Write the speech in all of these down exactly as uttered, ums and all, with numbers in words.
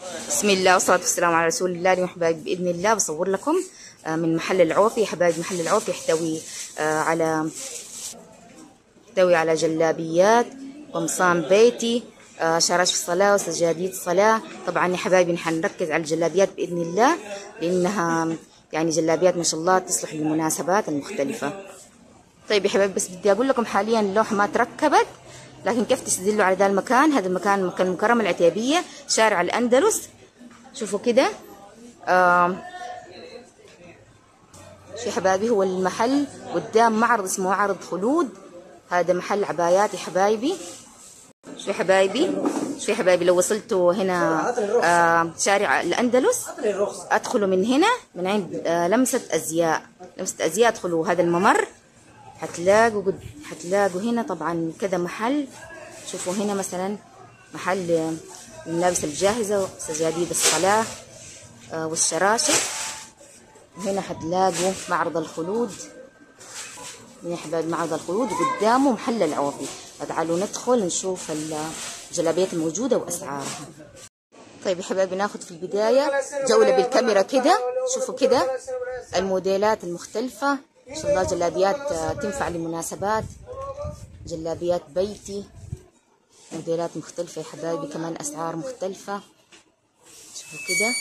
بسم الله والصلاة والسلام على رسول الله. اليوم حبايبي بإذن الله بصور لكم من محل العوفي. حبايبي محل العوفي يحتوي على يحتوي على جلابيات، قمصان بيتي، شراشف الصلاة وسجاديد الصلاة. طبعا يا حبايبي نحن نركز على الجلابيات بإذن الله لأنها يعني جلابيات ما شاء الله تصلح للمناسبات المختلفة. طيب يا حبايبي بس بدي أقول لكم حاليا اللوحة ما تركبت، لكن كيف تستدلوا على ذا المكان؟ هذا المكان مكان المكرمة العتيبية، شارع الأندلس. شوفوا كده آه شو يا حبايبي، هو المحل قدام معرض اسمه معرض خلود. هذا محل عبايات يا حبايبي. شو يا حبايبي شو يا حبايبي لو وصلتوا هنا آه شارع الأندلس ادخلوا من هنا من عند آه لمسة أزياء لمسة أزياء ادخلوا هذا الممر، حتلاقوا قد حتلاقوا هنا طبعا كذا محل. شوفوا هنا مثلا محل الملابس الجاهزة وسجاديد الصلاة آه والشراشف. هنا حتلاقوا معرض الخلود. هنا يا حبايبي معرض الخلود وقدامه محل العوفي. تعالوا ندخل نشوف الجلابيات الموجودة وأسعارها. طيب يا حبايبي ناخذ في البداية جولة بالكاميرا كده. شوفوا كده الموديلات المختلفة ما شاء الله، جلابيات تنفع لمناسبات، جلابيات بيتي، موديلات مختلفة يا حبايبي، كمان أسعار مختلفة. شوفوا كده.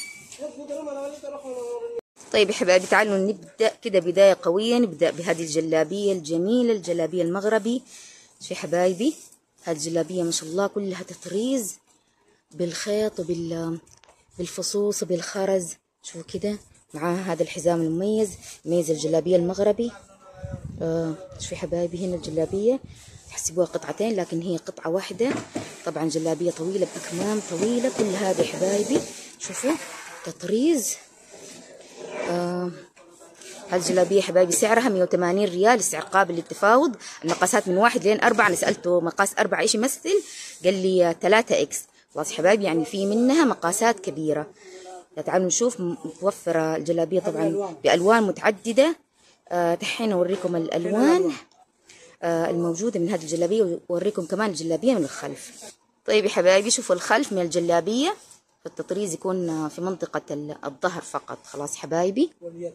طيب يا حبايبي تعالوا نبدأ كده بداية قوية. نبدأ بهذه الجلابية الجميلة، الجلابية المغربي. شوفوا يا حبايبي هذه الجلابية ما شاء الله كلها تطريز بالخيط وبالفصوص وبالخرز. شوفوا كده معاها هذا الحزام المميز، ميز الجلابية المغربي. آه شوفوا يا حبايبي هنا الجلابية تحسبوها قطعتين لكن هي قطعة واحدة. طبعا جلابية طويلة بأكمام طويلة. كل هذا يا حبايبي شوفوا تطريز. آه هذه الجلابية حبايبي سعرها مية وثمانين ريال، السعر قابل للتفاوض. المقاسات من واحد لين أربعة. أنا سألته مقاس أربعة إيش يمثل، قال لي ثلاثة إكس. خلاص حبايبي يعني في منها مقاسات كبيرة. تعالوا نشوف. متوفرة الجلابية طبعا بألوان متعددة. آه دحين أوريكم الألوان آه الموجودة من هذه الجلابية، وأوريكم كمان الجلابية من الخلف. طيب يا حبايبي شوفوا الخلف من الجلابية، التطريز يكون في منطقة الظهر فقط. خلاص حبايبي.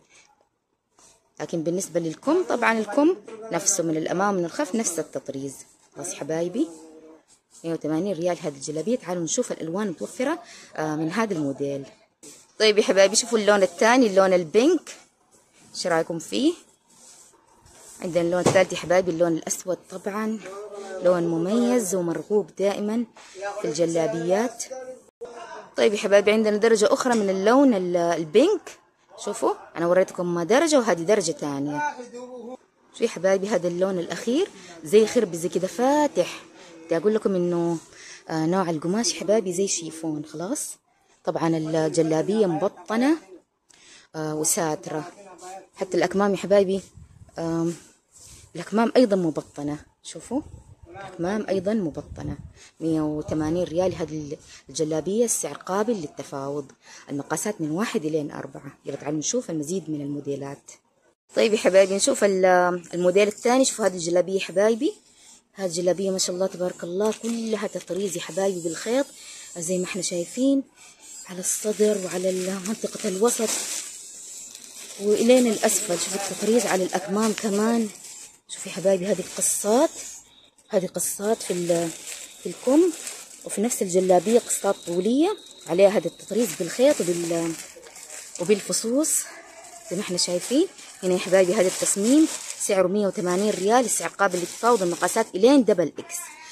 لكن بالنسبة للكم طبعا الكم نفسه من الأمام من الخلف نفس التطريز. خلاص حبايبي مية وثمانين ريال هذه الجلابية. تعالوا نشوف الألوان المتوفرة من هذا الموديل. طيب يا حبايبي شوفوا اللون الثاني، اللون البينك. ايش رايكم فيه؟ عندنا اللون الثالث يا حبايبي اللون الأسود. طبعا لون مميز ومرغوب دائما في الجلابيات. طيب يا حبايبي عندنا درجة أخرى من اللون البينك. شوفوا أنا وريتكم درجة وهذه درجة ثانية. شوفوا يا حبايبي هذا اللون الأخير زي خربز زي كده فاتح. بدي أقول لكم إنه آه نوع القماش يا حبايبي زي شيفون. خلاص طبعا الجلابية مبطنة آه وساترة. حتى الأكمام يا حبايبي آه الأكمام أيضا مبطنة. شوفوا الأكمام أيضا مبطنة. مية وثمانين ريال هذه الجلابية، السعر قابل للتفاوض. المقاسات من واحد إلى أربعة. يلا تعالوا نشوف المزيد من الموديلات. طيب يا حبايبي نشوف الموديل الثاني. شوفوا هذه الجلابية يا حبايبي. هذه الجلابية ما شاء الله تبارك الله كلها تطريز يا حبايبي بالخيط زي ما احنا شايفين على الصدر وعلى منطقة الوسط وإلين الأسفل. شوفوا التطريز على الأكمام كمان. شوفوا يا حبايبي هذه القصات، هذه قصات في في الكم، وفي نفس الجلابية قصات طولية عليها هذا التطريز بالخيط وبال وبالفصوص زي ما احنا شايفين. هنا يا حبايبي هذا التصميم سعره مية وثمانين ريال، السعر قابل للتفاوض. المقاسات إلين دبل إكس.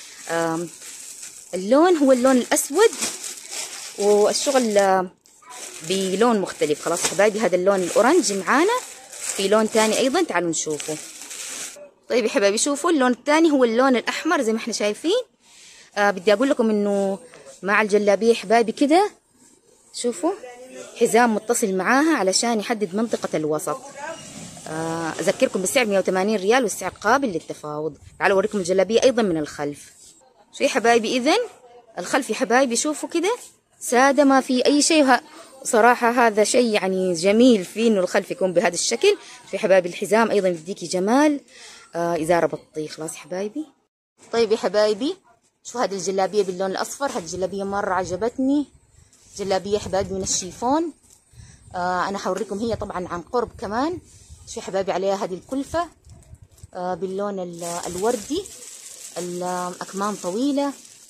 اللون هو اللون الأسود والشغل بلون مختلف. خلاص حبايبي هذا اللون الأورنج معانا، في لون ثاني أيضا تعالوا نشوفه. طيب يا حبايبي شوفوا اللون الثاني هو اللون الأحمر زي ما احنا شايفين. آه بدي أقول لكم إنه مع الجلابية حبايبي كده شوفوا حزام متصل معاها علشان يحدد منطقة الوسط. آه أذكركم بالسعر مية وثمانين ريال والسعر قابل للتفاوض. تعالوا أوريكم الجلابية أيضا من الخلف. شو يا حبايبي إذن الخلف يا حبايبي شوفوا كده سادة ما في أي شيء. صراحة هذا شيء يعني جميل فيه إنه الخلف يكون بهذا الشكل. شو يا حبايبي الحزام أيضا يديكي جمال. آه إزارة بطيخ. خلاص يا حبايبي. طيب يا حبايبي شو هذه الجلابية باللون الأصفر. هذه الجلابية مرة عجبتني. جلابية حبايبي من الشيفون. آه انا حوريكم هي طبعا عن قرب كمان. شو حبايبي عليها هذه الكلفة آه باللون الوردي، الأكمام طويلة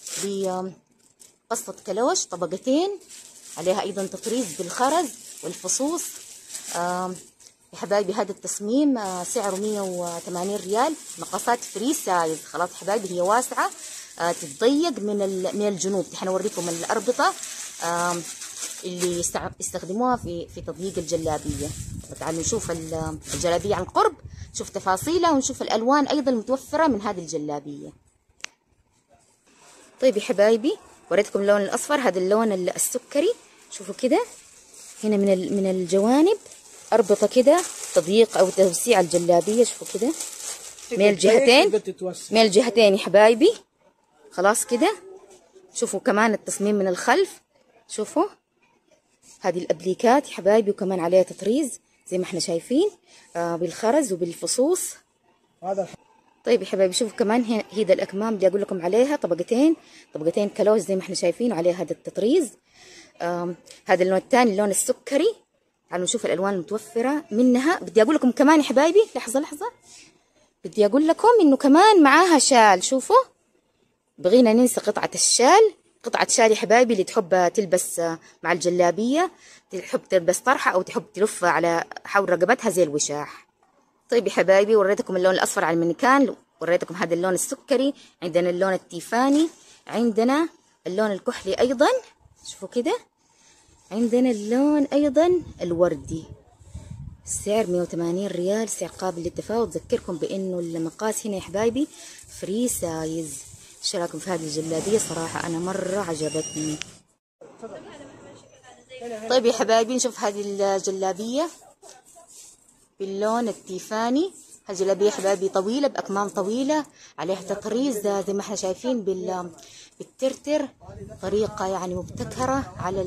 بقصة كلوش طبقتين، عليها أيضا تطريز بالخرز والفصوص. آه يا حبايبي هذا التصميم آه سعره مية وثمانين ريال، مقاسات فري سايز. خلاص حبايبي هي واسعة آه تتضيق من من الجنوب. حنوريكم الأربطة آه اللي يستخدموها في في تضييق الجلابية. تعالوا نشوف الجلابية عن قرب، نشوف تفاصيلها ونشوف الألوان أيضا المتوفرة من هذه الجلابية. طيب يا حبايبي وريتكم اللون الأصفر، هذا اللون السكري. شوفوا كده هنا من من الجوانب أربطة كده تضييق أو توسيع الجلابية. شوفوا كده من الجهتين، من الجهتين يا حبايبي. خلاص كده. شوفوا كمان التصميم من الخلف، شوفوا هذه الأبليكات يا حبايبي، وكمان عليها تطريز زي ما احنا شايفين آه بالخرز وبالفصوص. طيب يا حبايبي شوفوا كمان هيدا الأكمام اللي أقول لكم عليها طبقتين، طبقتين كلوش زي ما احنا شايفين، وعليها هذا التطريز. آه هذا اللون الثاني اللون السكري. تعالوا نشوف الألوان المتوفرة منها. بدي أقول لكم كمان يا حبايبي، لحظة لحظة، بدي أقول لكم إنه كمان معاها شال. شوفوا بغينا ننسى قطعة الشال، قطعة شال يا حبايبي اللي تحب تلبس مع الجلابية، تحب تلبس طرحة أو تحب تلف على حول رقبتها زي الوشاح. طيب يا حبايبي وريتكم اللون الأصفر على المانيكان، وريتكم هذا اللون السكري، عندنا اللون التيفاني، عندنا اللون الكحلي أيضا. شوفوا كده عندنا اللون أيضا الوردي. السعر مية وثمانين ريال، سعر قابل للتفاوض. ذكركم بأنه المقاس هنا يا حبايبي فري سايز. ايش رايكم في هذه الجلابية؟ صراحة أنا مرة عجبتني. طيب يا حبايبي نشوف هذه الجلابية باللون التيفاني. هالجلابية حبايبي طويلة بأكمام طويلة، عليها تطريز زي ما احنا شايفين بالترتر، طريقة يعني مبتكرة على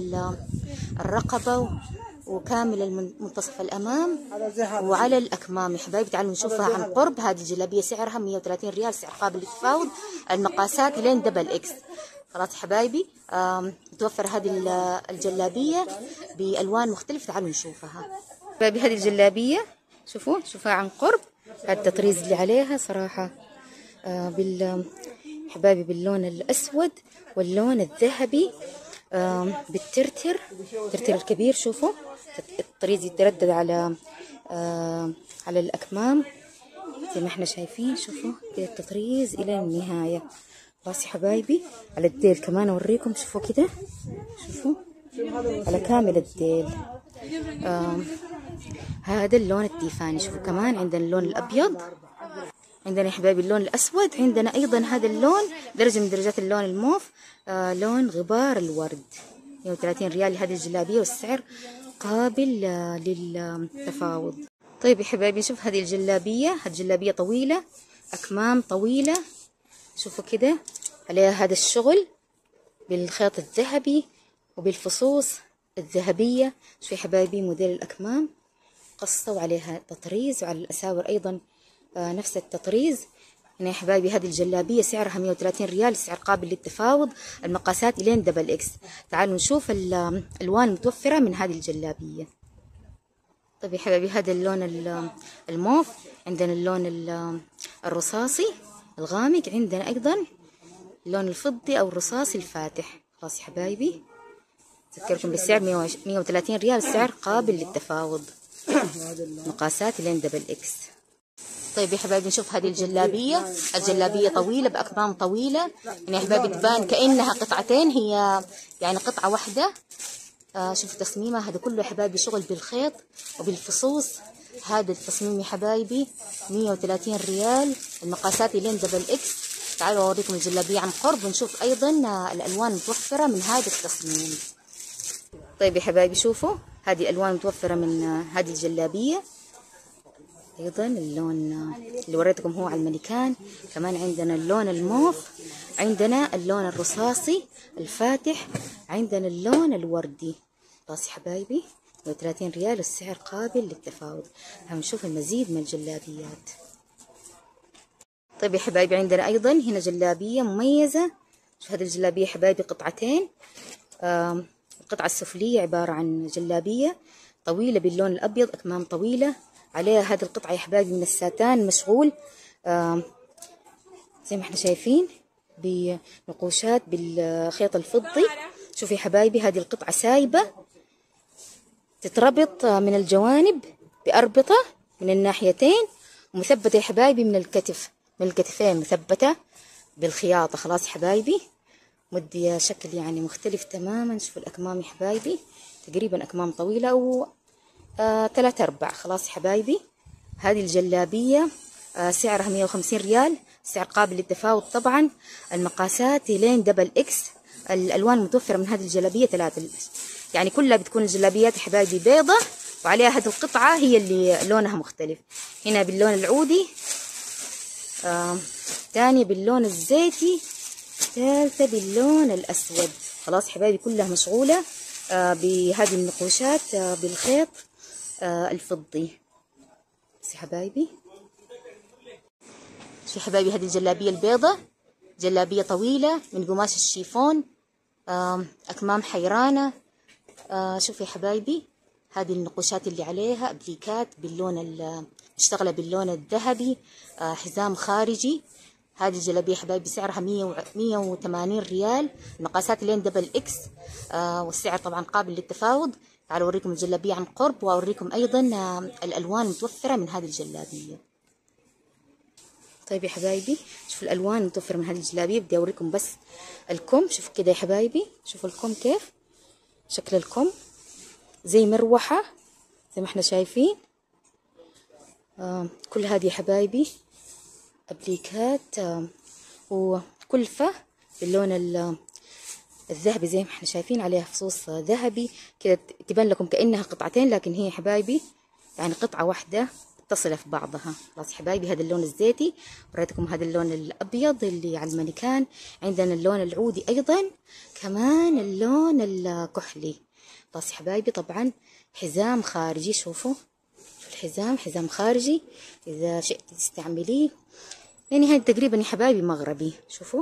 الرقبة وكامل منتصف الأمام وعلى الأكمام. يا حبايبي تعالوا نشوفها عن قرب. هذه الجلابية سعرها مية وثلاثين ريال، سعر قابل للتفاوض. المقاسات لين دبل إكس. خلاص حبايبي متوفر هذه الجلابية بألوان مختلفة. تعالوا نشوفها حبايبي. هذه الجلابية شوفوا شوفها عن قرب، هذا التطريز اللي عليها صراحة آه بال حبايبي باللون الأسود واللون الذهبي آه بالترتر، الترتر الكبير. شوفوا الطريز يتردد على آه على الأكمام زي ما احنا شايفين. شوفوا كده التطريز إلى النهاية. خلاص يا حبايبي على الديل كمان أوريكم. شوفوا كده، شوفوا على كامل الديل. آه هذا اللون التيفاني. شوفوا كمان عندنا اللون الأبيض، عندنا يا حبايبي اللون الأسود، عندنا أيضا هذا اللون درجة من درجات اللون الموف آه لون غبار الورد. مية وثلاثين ريال هذه الجلابية، والسعر قابل آه للتفاوض. طيب يا حبايبي نشوف هذه الجلابية. هذه الجلابية طويلة، أكمام طويلة. شوفوا كده عليها هذا الشغل بالخيط الذهبي وبالفصوص الذهبية. شوفوا يا حبايبي موديل الأكمام قصة وعليها تطريز، وعلى الأساور أيضا آه نفس التطريز. هنا يا حبايبي هذه الجلابية سعرها مية وثلاثين ريال، سعر قابل للتفاوض. المقاسات إلين دبل إكس. تعالوا نشوف الألوان المتوفرة من هذه الجلابية. طيب يا حبايبي هذا اللون الموف، عندنا اللون الرصاصي الغامق، عندنا أيضا اللون الفضي أو الرصاصي الفاتح. خلاص يا حبايبي أذكركم بالسعر مية وثلاثين ريال، السعر قابل للتفاوض. مقاسات لين دبل إكس. طيب يا حبايبي نشوف هذه الجلابية. الجلابية طويلة بأكمام طويلة، يعني يا حبايبي تبان كأنها قطعتين، هي يعني قطعة واحدة. آه شوفوا تصميمها هذا كله يا حبايبي شغل بالخيط وبالفصوص. هذا التصميم يا حبايبي مية وثلاثين ريال، المقاسات لين دبل إكس. تعالوا أوريكم الجلابية عن قرب ونشوف أيضا الألوان المتوفرة من هذا التصميم. طيب يا حبايبي شوفوا هذه ألوان متوفرة من هذه الجلابية. أيضا اللون اللي وريتكم هو على المانيكان. كمان عندنا اللون الموف، عندنا اللون الرصاصي الفاتح، عندنا اللون الوردي. خلاص يا حبايبي مية وثلاثين ريال، والسعر قابل للتفاوض. هنشوف المزيد من الجلابيات. طيب يا حبايبي عندنا أيضا هنا جلابية مميزة. شوف هذه الجلابية يا حبايبي قطعتين، القطعة السفلية عبارة عن جلابية طويلة باللون الأبيض، أكمام طويلة، عليها هذه القطعة يا حبايبي من الساتان مشغول آه زي ما احنا شايفين بنقوشات بالخيط الفضي. شوفي يا حبايبي هذه القطعة سايبة، تتربط من الجوانب بأربطة من الناحيتين، ومثبتة يا حبايبي من الكتف، من الكتفين مثبتة بالخياطة. خلاص يا حبايبي مدية شكل يعني مختلف تماما. شوفوا الأكمام يا حبايبي تقريبا أكمام طويلة و آه ثلاثة أرباع. خلاص يا حبايبي هذه الجلابية آه سعرها مية وخمسين ريال، سعر قابل للتفاوض طبعا. المقاسات لين دبل إكس. الألوان المتوفرة من هذه الجلابية ثلاثة، يعني كلها بتكون الجلابيات يا حبايبي بيضة، وعليها هذه القطعة هي اللي لونها مختلف. هنا باللون العودي، آه ثانية باللون الزيتي، ثالثة باللون الأسود. خلاص يا حبايبي كلها مشغولة آه بهذه النقوشات آه بالخيط آه الفضي. بس يا حبايبي شوفوا يا حبايبي هذه الجلابية البيضة، جلابية طويلة من قماش الشيفون، آه أكمام حيرانة. آه شوفوا يا حبايبي هذه النقوشات اللي عليها ابليكات باللون مشتغلة باللون الذهبي، آه حزام خارجي. هذه الجلابية حبايبي سعرها مية وثمانين ريال، المقاسات لين دبل اكس، آه والسعر طبعا قابل للتفاوض. تعالوا اوريكم الجلابية عن قرب، واوريكم ايضا آه الالوان المتوفرة من هذه الجلابية. طيب يا حبايبي شوفوا الالوان المتوفرة من هذه الجلابية. بدي اوريكم بس الكم. شوفوا كده يا حبايبي، شوفوا الكم كيف شكل الكم، زي مروحة زي ما احنا شايفين. آه كل هذه يا حبايبي ابليكات آه وكلفة باللون الذهبي زي ما احنا شايفين، عليها فصوص ذهبي كده تبان لكم كأنها قطعتين، لكن هي يا حبايبي يعني قطعة واحدة متصلة في بعضها. خلاص يا حبايبي هذا اللون الزيتي، وريتكم هذا اللون الأبيض اللي على المانيكان. عندنا اللون العودي أيضا، كمان اللون الكحلي. خلاص يا حبايبي طبعا حزام خارجي. شوفوا شوفوا الحزام، حزام خارجي إذا شئت تستعمليه، يعني هذا تقريبا يا حبايبي مغربي. شوفوا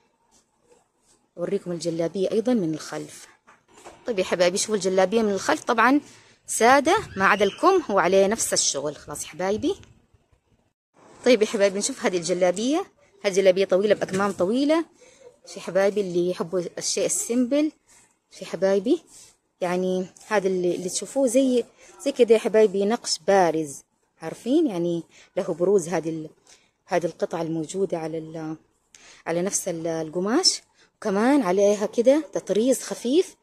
أوريكم الجلابية أيضا من الخلف. طيب يا حبايبي شوفوا الجلابية من الخلف طبعا سادة ما عدا الكم هو عليه نفس الشغل. خلاص يا حبايبي. طيب يا حبايبي نشوف هذه الجلابية. هذه جلابية طويلة بأكمام طويلة. في حبايبي اللي يحبوا الشيء السيمبل، في حبايبي يعني هذا اللي, اللي تشوفوه زي زي كده يا حبايبي نقش بارز، عارفين يعني له بروز. هذه هذه القطعة الموجودة على على نفس القماش، وكمان عليها كده تطريز خفيف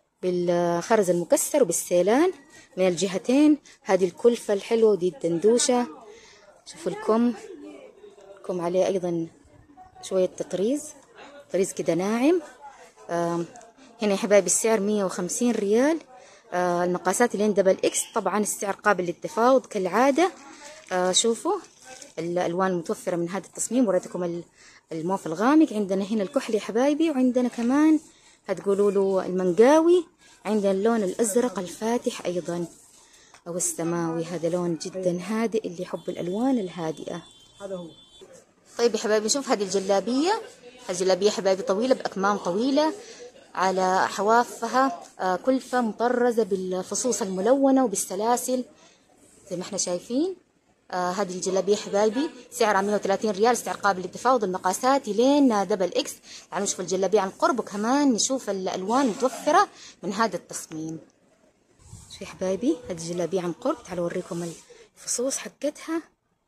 بالخرز المكسر وبالسيلان من الجهتين. هذه الكلفة الحلوة ودي الدندوشة. شوفوا الكم، الكم عليه أيضا شوية تطريز، تطريز كده ناعم. آه هنا يا حبايبي السعر مية وخمسين ريال. آه المقاسات لين دبل اكس، طبعا السعر قابل للتفاوض كالعادة. آه شوفوا الألوان المتوفرة من هذا التصميم، وريتكم الموف الغامق. عندنا هنا الكحلي يا حبايبي، وعندنا كمان هتقولوا له المنقاوي. عندنا اللون الأزرق الفاتح أيضا أو السماوي، هذا لون جدا هادئ اللي يحب الألوان الهادئة. هذا هو. طيب يا حبايبي شوف هذه الجلابية. الجلابية حبايبي طويلة بأكمام طويلة، على حوافها آه كلفة مطرزة بالفصوص الملونة وبالسلاسل زي ما احنا شايفين. آه هذه الجلابية حبايبي سعرها مية وثلاثين ريال، سعر قابل للتفاوض. المقاسات لين دبل اكس. تعالوا نشوف الجلابية عن قرب، وكمان نشوف الألوان المتوفرة من هذا التصميم. شوفوا يا حبايبي هذه الجلابية عن قرب، تعالوا أوريكم الفصوص حقتها.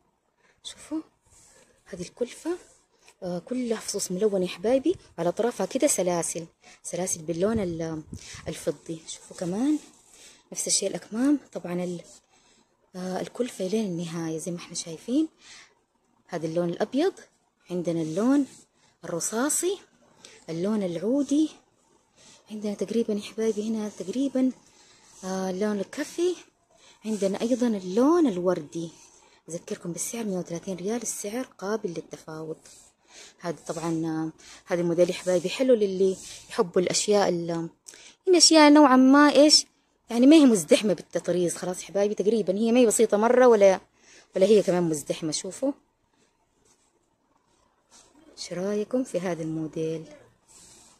شوفوا هذه الكلفة آه كلها فصوص ملونة يا حبايبي، على أطرافها كده سلاسل، سلاسل باللون الفضي. شوفوا كمان نفس الشيء الأكمام، طبعا آه الكلفة لين النهاية زي ما احنا شايفين. هذا اللون الأبيض، عندنا اللون الرصاصي، اللون العودي، عندنا تقريبا يا حبايبي هنا تقريبا آه اللون الكافي، عندنا أيضا اللون الوردي. أذكركم بالسعر مية وثلاثين ريال، السعر قابل للتفاوض. هذا طبعا آه هذا الموديل يا حبايبي حلو للي يحبوا الأشياء الأشياء نوعا ما إيش يعني ما هي مزدحمة بالتطريز. خلاص حبايبي تقريبا هي ما هي بسيطة مرة ولا ولا هي كمان مزدحمة. شوفوا ايش رايكم في هذا الموديل؟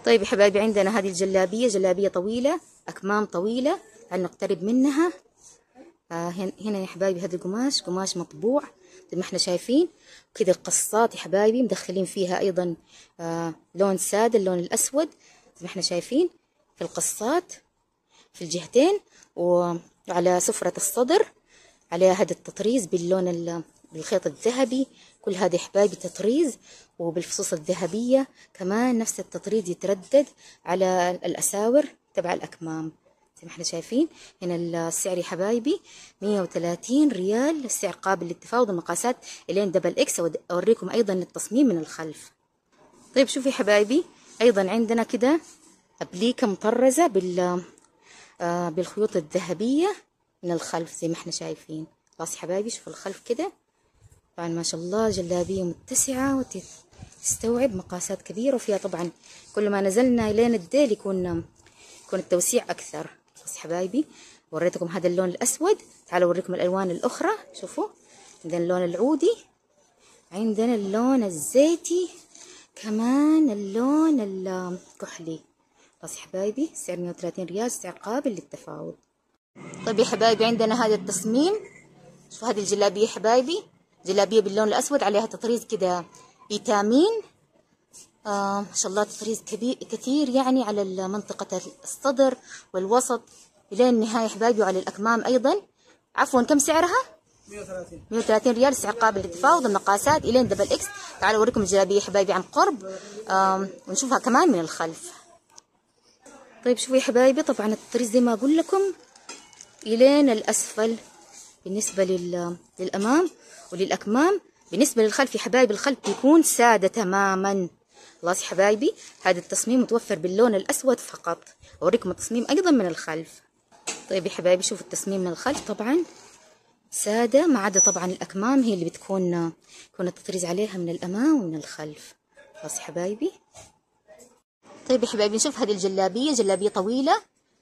طيب يا حبايبي عندنا هذه الجلابية، جلابية طويلة أكمام طويلة، تعالوا نقترب منها. آه هنا يا حبايبي هذا القماش قماش مطبوع زي ما احنا شايفين كده، القصات يا حبايبي مدخلين فيها أيضا آه لون سادة، اللون الأسود زي ما احنا شايفين في القصات في الجهتين، وعلى سفرة الصدر عليها هذا التطريز باللون بالخيط الذهبي. كل هذا يا حبايبي تطريز، وبالفصوص الذهبية كمان نفس التطريز يتردد على الأساور تبع الأكمام زي ما احنا شايفين. هنا السعر يا حبايبي مية وثلاثين ريال، السعر قابل للتفاوض، المقاسات الين دبل اكس. اوريكم ايضا التصميم من الخلف. طيب شوفوا يا حبايبي ايضا عندنا كده ابليكه مطرزه بال آه بالخيوط الذهبيه من الخلف زي ما احنا شايفين. خلاص يا حبايبي شوفوا الخلف كده، طبعا ما شاء الله جلابيه متسعه وتستوعب مقاسات كبيره، وفيها طبعا كل ما نزلنا الين الديل يكون يكون التوسيع اكثر. بس حبايبي وريتكم هذا اللون الاسود، تعالوا اوريكم الالوان الاخرى. شوفوا عندنا اللون العودي، عندنا اللون الزيتي، كمان اللون الكحلي. بس حبايبي سعر مية وثلاثين ريال، سعر قابل للتفاوض. طيب يا حبايبي عندنا هذا التصميم، شوفوا هذه الجلابيه حبايبي، جلابيه باللون الاسود عليها تطريز كده ايتامين، آه ما شاء الله تطريز كبير كثير يعني على منطقة الصدر والوسط إلى النهاية حبايبي، وعلى الأكمام أيضا. عفوا كم سعرها؟ مية وثلاثين مية وثلاثين ريال، سعر قابل للتفاوض، المقاسات إلين دبل إكس. تعالوا أوريكم الجلابية حبايبي عن قرب آه ونشوفها كمان من الخلف. طيب شوفوا يا حبايبي طبعا التطريز زي ما أقول لكم إلين الأسفل بالنسبة لل... للأمام وللأكمام. بالنسبة للخلف يا حبايبي الخلف بيكون سادة تماما. خلاص يا حبايبي هذا التصميم متوفر باللون الأسود فقط. أوريكم التصميم أيضا من الخلف. طيب يا حبايبي شوفوا التصميم من الخلف طبعا سادة، ما عدا طبعا الأكمام هي اللي بتكون يكون التطريز عليها من الأمام ومن الخلف. خلاص يا حبايبي. طيب يا حبايبي نشوف هذه الجلابية، جلابية طويلة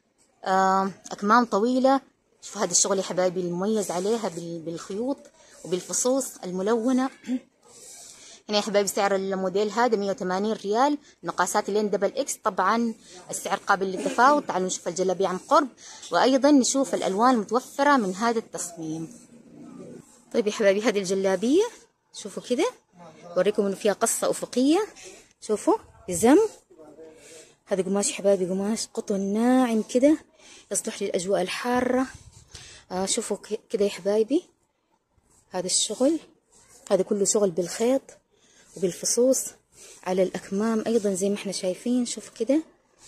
أكمام طويلة. شوفوا هذا الشغل يا حبايبي المميز عليها بالخيوط وبالفصوص الملونة. هنا يا حبايبي سعر الموديل هذا مية وثمانين ريال، مقاسات لين دبل اكس. طبعا السعر قابل للتفاوض. تعالوا نشوف الجلابيه عن قرب، وايضا نشوف الالوان المتوفره من هذا التصميم. طيب يا حبايبي هذه الجلابيه شوفوا كده، اوريكم انه فيها قصه افقيه. شوفوا بزم، هذا قماش يا حبايبي قماش قطن ناعم كده، يصلح للاجواء الحاره. آه شوفوا كده يا حبايبي هذا الشغل، هذا كله شغل بالخيط وبالفصوص على الأكمام أيضا زي ما احنا شايفين. شوفوا كده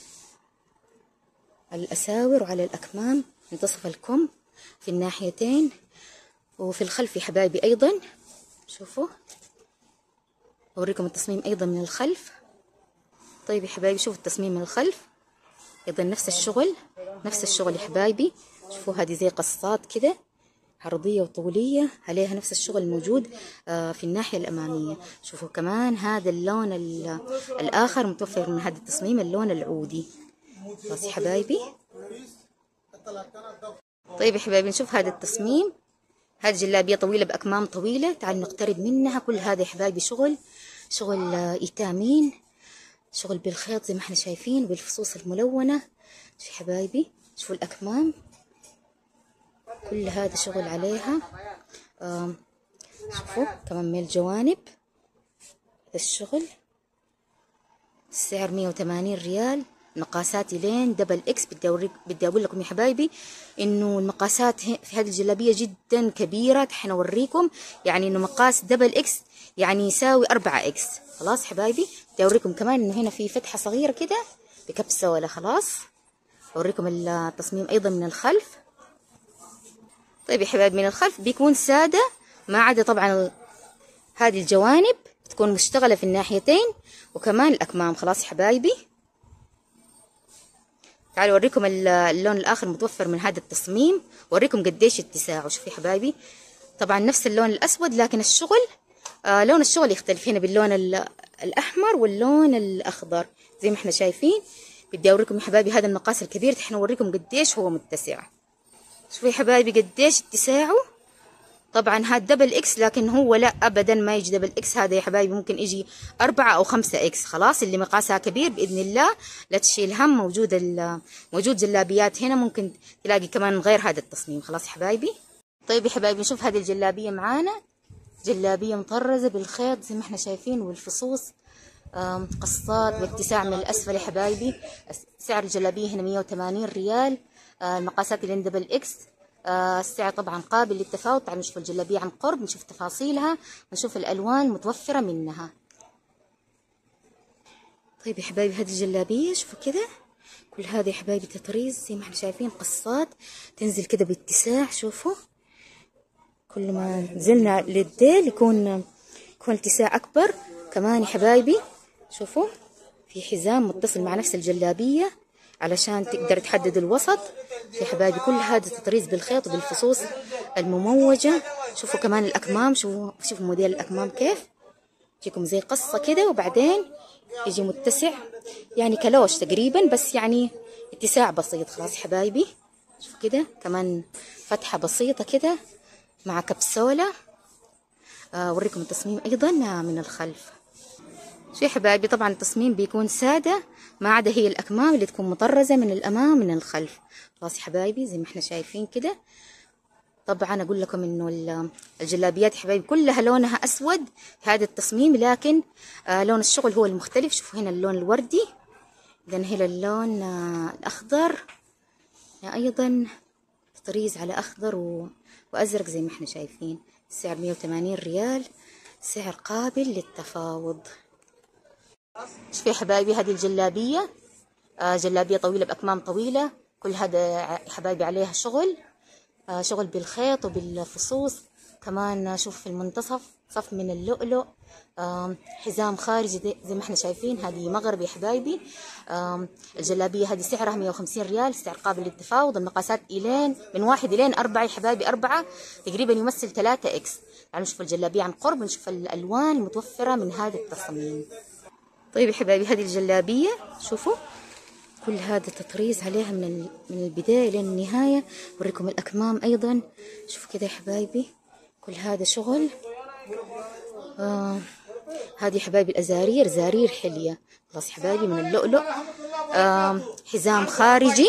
على الأساور وعلى الأكمام، منتصف الكم في الناحيتين وفي الخلف يا حبايبي أيضا. شوفوا أوريكم التصميم أيضا من الخلف. طيب يا حبايبي شوفوا التصميم من الخلف أيضا نفس الشغل نفس الشغل يا حبايبي. شوفوا هذه زي قصات كده عرضية وطولية عليها نفس الشغل الموجود في الناحية الأمامية. شوفوا كمان هذا اللون الآخر متوفر من هذا التصميم، اللون العودي. بس يا حبايبي. طيب يا حبايبي نشوف هذا التصميم، هذه جلابية طويلة بأكمام طويلة. تعالوا نقترب منها. كل هذا يا حبايبي شغل شغل إيتامين، شغل بالخيط زي ما احنا شايفين بالفصوص الملونة. شوفوا يا حبايبي شوفوا الأكمام كل هذا شغل عليها. شوفوا كمان من الجوانب هذا الشغل. السعر مية وثمانين ريال، مقاسات لين دبل اكس. بدي اوريك بدي اقول لكم يا حبايبي انه المقاسات في هذه الجلابيه جدا كبيره. حنوريكم يعني انه مقاس دبل اكس يعني يساوي أربعة اكس. خلاص حبايبي بدي اوريكم كمان انه هنا في فتحه صغيره كده بكبسه ولا. خلاص اوريكم التصميم ايضا من الخلف. طيب يا حبايبي من الخلف بيكون سادة، ما عدا طبعا هذه الجوانب بتكون مشتغلة في الناحيتين وكمان الأكمام. خلاص يا حبايبي تعالوا أوريكم اللون الآخر متوفر من هذا التصميم، وأوريكم قديش اتساعه. شوفوا يا حبايبي طبعا نفس اللون الأسود، لكن الشغل آه لون الشغل يختلف هنا باللون الأحمر واللون الأخضر زي ما احنا شايفين. بدي أوريكم يا حبايبي هذا المقاس الكبير، احنا نوريكم قديش هو متسع. شوفوا يا حبايبي قديش اتساعه طبعا هاد دبل اكس، لكن هو لا ابدا ما يجي دبل اكس، هذا يا حبايبي ممكن يجي أربعة او خمسة اكس. خلاص اللي مقاسها كبير باذن الله لا تشيل هم، موجود موجود جلابيات هنا ممكن تلاقي كمان غير هذا التصميم. خلاص يا حبايبي. طيب يا حبايبي نشوف هذه الجلابيه معانا، جلابيه مطرزه بالخيط زي ما احنا شايفين، والفصوص قصات واتساع من الاسفل يا حبايبي. سعر الجلابيه هنا مية وثمانين ريال. المقاسات اللي دبل اكس. السعر طبعا قابل للتفاوت. تعالوا نشوف الجلابيه عن قرب، نشوف تفاصيلها ونشوف الالوان المتوفره منها. طيب يا حبايبي هذه الجلابيه شوفوا كده، كل هذا يا حبايبي تطريز زي ما احنا شايفين، قصات تنزل كده باتساع. شوفوا كل ما نزلنا للديل يكون يكون اتساع اكبر. كمان يا حبايبي شوفوا في حزام متصل مع نفس الجلابيه علشان تقدر تحدد الوسط. يا حبايبي كل هذا تطريز بالخيط وبالفصوص المموجه. شوفوا كمان الاكمام، شوفوا شوفوا موديل الاكمام كيف تجيكم زي قصه كده، وبعدين يجي متسع يعني كلوش تقريبا، بس يعني اتساع بسيط. خلاص يا حبايبي شوفوا كده كمان فتحه بسيطه كده مع كبسوله. اوريكم التصميم ايضا من الخلف. شو يا حبايبي طبعا التصميم بيكون ساده ما عدا هي الاكمام اللي تكون مطرزه من الامام من الخلف. خلاص يا حبايبي زي ما احنا شايفين كده. طبعا اقول لكم انه الجلابيات يا حبايبي كلها لونها اسود في هذا التصميم، لكن آه لون الشغل هو المختلف. شوفوا هنا اللون الوردي، اذا هنا اللون آه الاخضر يعني ايضا تطريز على اخضر و... وازرق زي ما احنا شايفين. السعر مية وثمانين ريال، سعر قابل للتفاوض. شوفوا يا حبايبي هذه الجلابيه آه جلابيه طويله باكمام طويله، كل هذا يا حبايبي عليها شغل آه شغل بالخيط وبالفصوص. كمان شوف في المنتصف صف من اللؤلؤ. آه حزام خارجي زي ما احنا شايفين، هذه مغربي يا حبايبي. آه الجلابيه هذه سعرها مية وخمسين ريال، سعر قابل للتفاوض. المقاسات الين من واحد الين أربعة يا حبايبي، أربعة تقريبا يمثل ثلاثة اكس. تعالوا نشوف الجلابيه عن قرب ونشوف الالوان المتوفره من هذا التصميم. طيب يا حبايبي هذه الجلابيه شوفوا كل هذا تطريز عليها من من البدايه لين النهايه. اوريكم الاكمام ايضا، شوفوا كده يا حبايبي كل هذا شغل. آه هذه يا حبايبي الازارير، زارير حليه. خلاص يا حبايبي من اللؤلؤ. آه حزام خارجي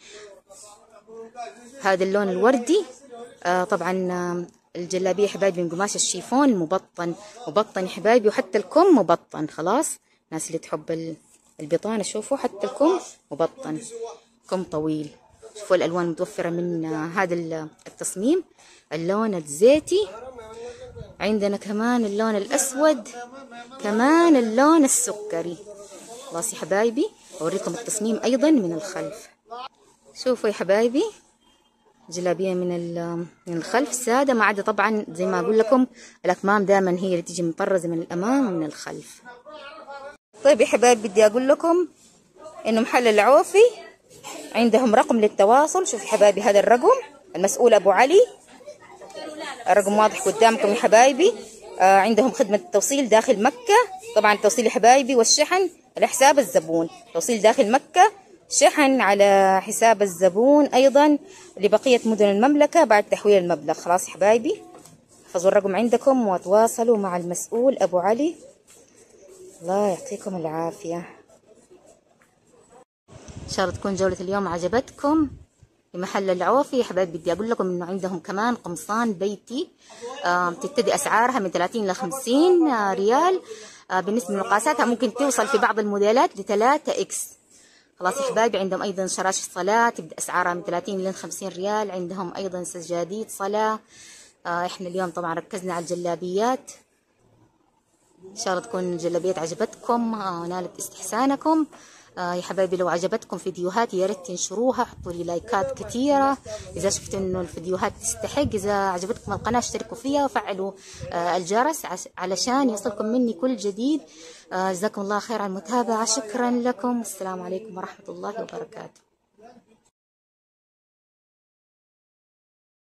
هذا اللون الوردي. آه طبعا آه الجلابيه يا حبايبي من قماش الشيفون المبطن، مبطن يا حبايبي، وحتى الكم مبطن. خلاص الناس اللي تحب البطانه شوفوا حتى الكم مبطن، كم طويل. شوفوا الالوان المتوفره من هذا التصميم. اللون الزيتي، عندنا كمان اللون الاسود، كمان اللون السكري. خلاص يا حبايبي اوريكم التصميم ايضا من الخلف. شوفوا يا حبايبي جلابيه من من الخلف ساده ما عدا طبعا زي ما اقول لكم الاكمام دائما هي اللي تيجي مطرزه من الامام ومن الخلف. طيب يا حبايبي بدي اقول لكم انه محل العوفي عندهم رقم للتواصل. شوفوا حبايبي هذا الرقم، المسؤول ابو علي، الرقم واضح قدامكم يا حبايبي. آه عندهم خدمة التوصيل داخل مكة، طبعا التوصيل يا حبايبي والشحن على حساب الزبون. توصيل داخل مكة، شحن على حساب الزبون ايضا لبقية مدن المملكة بعد تحويل المبلغ. خلاص يا حبايبي احفظوا الرقم عندكم وتواصلوا مع المسؤول ابو علي. الله يعطيكم العافية. ان شاء الله تكون جولة اليوم عجبتكم في محل العوفي يا حبايبي. بدي اقول لكم انه عندهم كمان قمصان بيتي آه بتبتدي اسعارها من ثلاثين ل خمسين آه ريال. آه بالنسبة لمقاساتها ممكن توصل في بعض الموديلات ل ثلاثة اكس. خلاص يا حبايبي عندهم ايضا شراشف صلاة تبدا اسعارها من ثلاثين ل خمسين ريال. عندهم ايضا سجاديد صلاة. آه احنا اليوم طبعا ركزنا على الجلابيات. ان شاء الله تكون الجلابيات عجبتكم ونالت استحسانكم. آه يا حبايبي لو عجبتكم فيديوهاتي يا ريت تنشروها، حطوا لي لايكات كثيره اذا شفتوا انه الفيديوهات تستحق. اذا عجبتكم القناه اشتركوا فيها وفعلوا آه الجرس علشان يصلكم مني كل جديد. آه جزاكم الله خير على المتابعه، شكرا لكم، السلام عليكم ورحمه الله وبركاته.